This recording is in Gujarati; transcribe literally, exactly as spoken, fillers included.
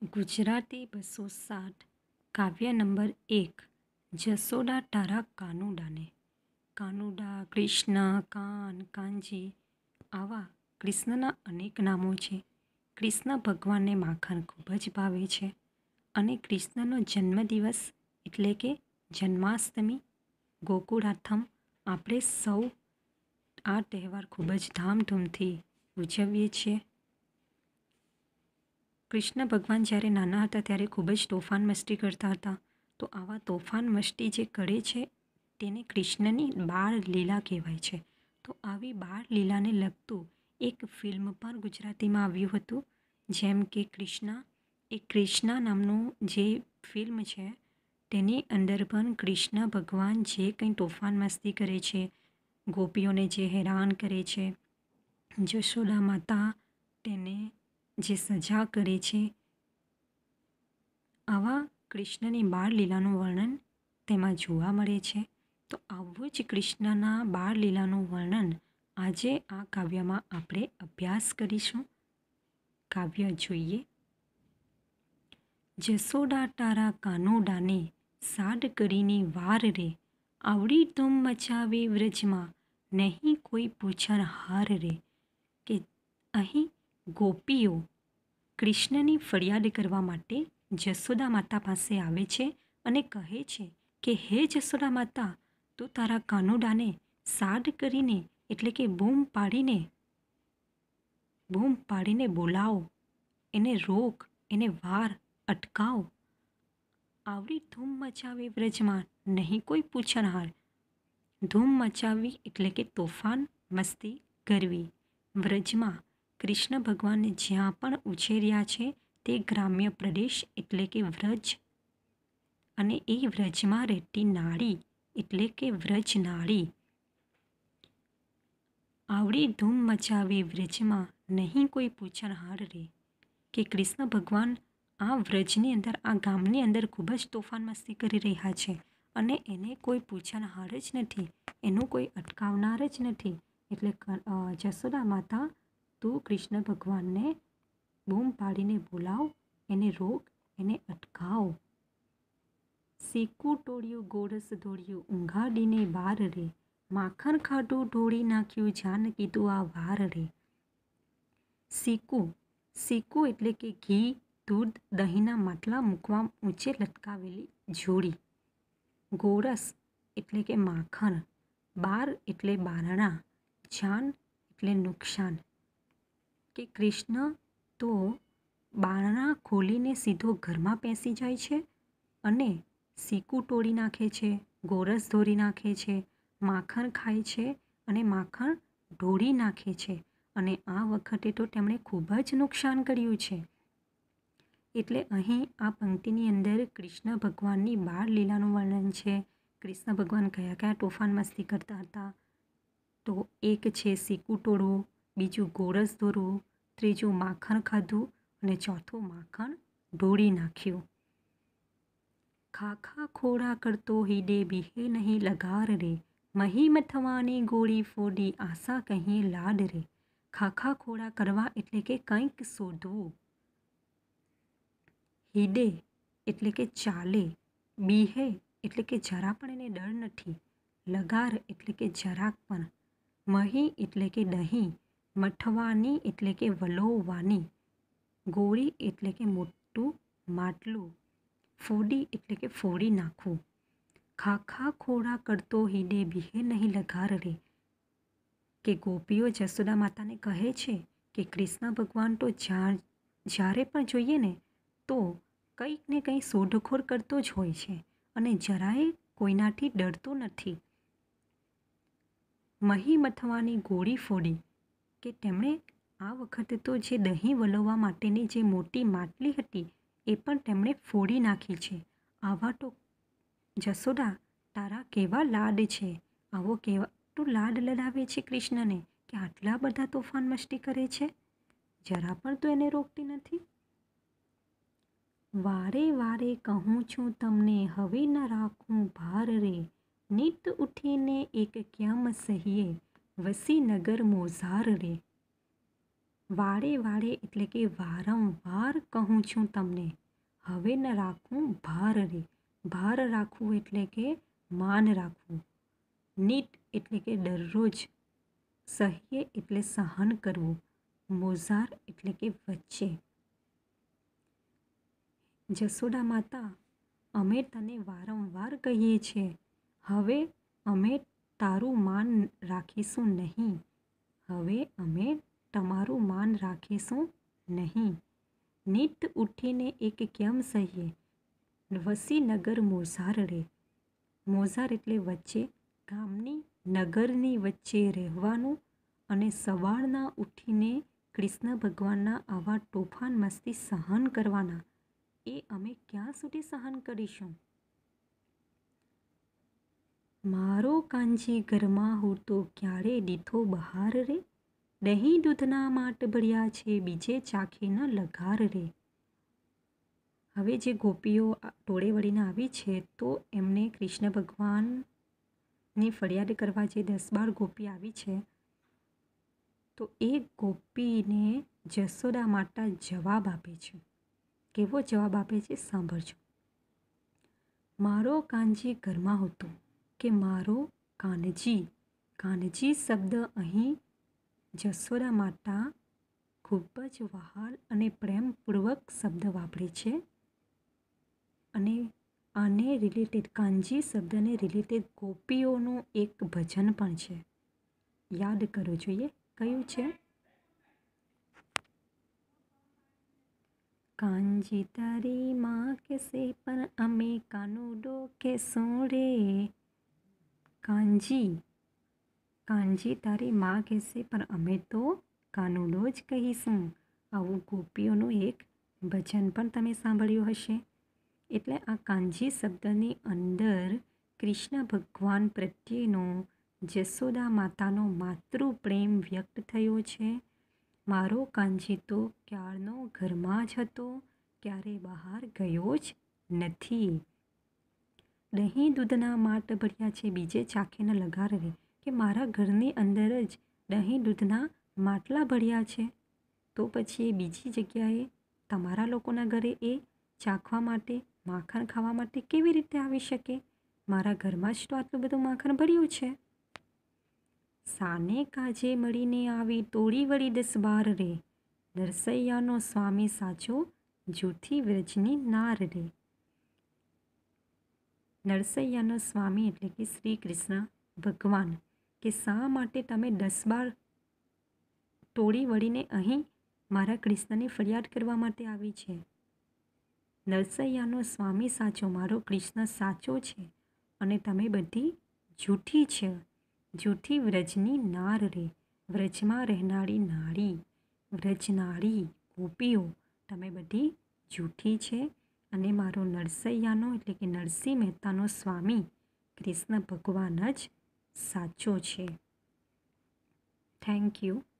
ગુજરાતી બસો સાઠ કાવ્ય નંબર એક જસોદા તારા કાનુડાને. કાનુડા, કૃષ્ણ, કાન, કાંજી આવા કૃષ્ણના અનેક નામો છે. કૃષ્ણ ભગવાનને માખણ ખૂબ જ ભાવે છે અને કૃષ્ણનો જન્મદિવસ એટલે કે જન્માષ્ટમી, ગોકુળાષ્ટમ આપણે સૌ આ તહેવાર ખૂબ જ ધામધૂમથી ઉજવીએ છીએ. કૃષ્ણ ભગવાન જ્યારે નાના હતા ત્યારે ખૂબ જ તોફાન મસ્તી કરતા હતા. તો આવા તોફાન મસ્તી જે કરે છે તેને કૃષ્ણની બાળ લીલા કહેવાય છે. તો આવી બાળ લીલાને લગતું એક ફિલ્મ પણ ગુજરાતીમાં આવ્યું હતું, જેમ કે કૃષ્ણા. એ કૃષ્ણા નામનું જે ફિલ્મ છે તેની અંદર પણ કૃષ્ણ ભગવાન જે કંઈ તોફાન મસ્તી કરે છે, ગોપીઓને જે હેરાન કરે છે, જશોદા માતા તેને જે સજા કરે છે, આવા કૃષ્ણની બાળ લીલાનું વર્ણન તેમાં જોવા મળે છે. તો આવું જ કૃષ્ણના બાળ લીલાનું વર્ણન આજે આ કાવ્યમાં આપણે અભ્યાસ કરીશું. કાવ્ય જોઈએ. જસોદા તારા કાનુડાને સાડ કરીને વાર રે, આવડી ધૂમ મચાવે વ્રજમાં નહીં કોઈ પૂછન હાર રે. કે અહીં ગોપીઓ કૃષ્ણની ફરિયાદ કરવા માટે જસોદા માતા પાસે આવે છે અને કહે છે કે હે જસોદા માતા, તું તારા કાનુડાને સાડ કરીને એટલે કે બૂમ પાડીને બૂમ પાડીને બોલાવો, એને રોક, એને વાર, અટકાવ. આવડી ધૂમ મચાવે વ્રજમાં નહીં કોઈ પૂછનહાર. ધૂમ મચાવવી એટલે કે તોફાન મસ્તી કરવી. વ્રજમાં કૃષ્ણ ભગવાનને જ્યાં પણ ઉછેર્યા છે તે ગ્રામ્ય પ્રદેશ એટલે કે વ્રજ, અને એ વ્રજમાં રહેતી નાળી એટલે કે વ્રજ નાળી. આવડી ધૂમ મચાવે વ્રજમાં નહીં કોઈ પૂછનહાર રે. કે કૃષ્ણ ભગવાન આ વ્રજની અંદર, આ ગામની અંદર ખૂબ જ તોફાન મસ્તી કરી રહ્યા છે અને એને કોઈ પૂછનહાર જ નથી, એનું કોઈ અટકાવનાર જ નથી. એટલે જસોદા માતા, તું કૃષ્ણ ભગવાનને બૂમ પાડીને બોલાવ, એને રોક, એને અટકાવ. શીકું ટોળ્યું ગોરસ દોડ્યું ઊંઘાડીને બાર રે, માખણ ખાધું ઢોળી નાખ્યું જાનકી તું આ વાર રે. શીકું, શીકું એટલે કે ઘી, દૂધ, દહીંના માટલા મૂકવા ઊંચે લટકાવેલી જોડી. ગોરસ એટલે કે માખણ, બાર એટલે બારણા, જાન એટલે નુકસાન. કે કૃષ્ણ તો બારણા ખોલીને સીધો ઘરમાં પેસી જાય છે અને શીકું તોડી નાખે છે, ગોરસ ધોરી નાખે છે, માખણ ખાય છે અને માખણ ઢોળી નાખે છે. અને આ વખતે તો તેમણે ખૂબ જ નુકસાન કર્યું છે. એટલે અહીં આ પંક્તિની અંદર કૃષ્ણ ભગવાનની બાળ લીલાનું વર્ણન છે. કૃષ્ણ ભગવાન કયા કયા તોફાન મસ્તી કરતા હતા. તો એક છે શીકું તોડવું, બીજું ગોરસ દોરવું, ત્રીજું માખણ ખાધું અને ચોથું માખણ ઢોળી નાખ્યું. ખાખા ખોડા કરતો હિડે બીહે નહીં લગાર રે, મહી મથવાની ગોળી ફોડી આશા કહીએ લાડ રે. ખાખા ખોડા કરવા એટલે કે કંઈક શોધવું. હિડે એટલે કે ચાલે, બીહે એટલે કે જરા પણ એને ડર નથી, લગાર એટલે કે જરાક પણ, મહી એટલે કે દહીં, મઠવાની એટલે કે વલોવવાની, ગોળી એટલે કે મોટું માટલું, ફોડી એટલે કે ફોડી નાખવું. ખાખા ખોડા કરતો હિડે બીહે નહીં લગાર રે. કે ગોપીઓ જસોદા માતાને કહે છે કે કૃષ્ણ ભગવાન તો જ્યારે પણ જોઈએ ને તો કંઈક ને કંઈ શોધખોળ કરતો જ હોય છે અને જરાય કોઈનાથી ડરતો નથી. મહી મથવાની ગોળી ફોડી, કે તેમણે આ વખતે તો જે દહીં વલોવવા માટેની જે મોટી માટલી હતી એ પણ તેમણે ફોડી નાખી છે. આવા તો જસોદા તારા કેવા લાડ છે, આવો કેવા તું લાડ લડાવે છે કૃષ્ણને કે આટલા બધા તોફાન મસ્તી કરે છે, જરા પણ તો એને રોકતી નથી. વારે વારે કહું છું તમને હવે ન રાખું ભાર રે, નિત ઉઠીને એક ક્યામ સહીએ વસી નગર મોઝાર રે. વાળે વાળે એટલે કે વારંવાર કહું છું તમને, હવે ન રાખું ભાર રે. ભાર રાખવું એટલે કે માન રાખવું. નીટ એટલે કે દરરોજ. સહ્ય એટલે સહન કરવું. મોઝાર એટલે કે વચ્ચે. જશોદા માતા, અમે તને વારંવાર કહીએ છીએ, હવે અમે તારું માન રાખીશું નહીં. હવે અમે તમારું માન રાખીશું નહીં. નિત ઉઠીને એક કેમ સહીએ, વસીનગર મોઝાર રે. મોઝાર એટલે વચ્ચે, ગામની નગરની વચ્ચે રહેવાનું અને સવારના ઉઠીને કૃષ્ણ ભગવાનના આવા તોફાન મસ્તી સહન કરવાના, એ અમે ક્યાં સુધી સહન કરીશું? મારો કાંજી ઘરમાં હું તો ક્યારે દીઠો બહાર રે. દહીં દૂધના માટ ભર્યા છે, બીજે ચાખે ન લગાર રે. હવે જે ગોપીઓ ટોળે વળીને આવી છે, તો એમને કૃષ્ણ ભગવાનની ફરિયાદ કરવા જે દસ બાર ગોપી આવી છે, તો એ ગોપીને જશોદા માતા જવાબ આપે છે. કેવો જવાબ આપે છે સાંભળજો. મારો કાનજી ઘરમાં હતો, કે મારો કાનજી. કાનજી શબ્દ અહીં જશોદા માતા ખૂબ જ વહાલ અને પ્રેમપૂર્વક શબ્દ વાપરે છે. અને આને રિલેટેડ, કાનજી શબ્દને રિલેટેડ ગોપીઓનું એક ભજન પણ છે. યાદ કરવું જોઈએ. કયું છે? કાંજી તારી માં કેસે પણ અમે કાનુડો કેશું રે. કાંજી કાંજી તારી માં કહેશે પણ અમે તો કાનુડો જ કહીશું. આવું ગોપીઓનું એક ભજન પણ તમે સાંભળ્યું હશે. એટલે આ કાંજી શબ્દની અંદર કૃષ્ણ ભગવાન પ્રત્યેનો જશોદા માતાનો માતૃ પ્રેમ વ્યક્ત થયો છે. મારો કાંજી તો ક્યારનો ઘરમાં જ હતો, ક્યારે બહાર ગયો જ નથી. દહીં દૂધના માટ ભર્યા છે, બીજે ચાખે ન લગાર રે. કે મારા ઘરની અંદર જ દહીં દૂધના માટલા ભર્યા છે, તો પછી એ બીજી જગ્યાએ તમારા લોકોના ઘરે એ ચાખવા માટે, માખણ ખાવા માટે કેવી રીતે આવી શકે? મારા ઘરમાં જ તો આટલું બધું માખણ ભર્યું છે. સાને કાજે મળીને આવી તોડી વળી દસ બાર રે. નરસૈયાનો સ્વામી સાચો, જૂઠી વ્રજની નાર રે. નરસૈયાનો સ્વામી એટલે કે શ્રી કૃષ્ણ ભગવાન, કે શા માટે તમે દસ બાર તોડી વળીને અહીં મારા કૃષ્ણની ફરિયાદ કરવા માટે આવી છે? નરસૈયાનો સ્વામી સાચો, મારો કૃષ્ણ સાચો છે અને તમે બધી જૂઠી છે. જૂઠી વ્રજની નાર રે. વ્રજમાં રહેનારી નારી, વ્રજનારી ગોપીઓ, તમે બધી જૂઠી છે. અને મારો નરસૈયાનો એટલે કે નરસિંહ મહેતાનો સ્વામી કૃષ્ણ ભગવાન જ સાચો છે. Thank you.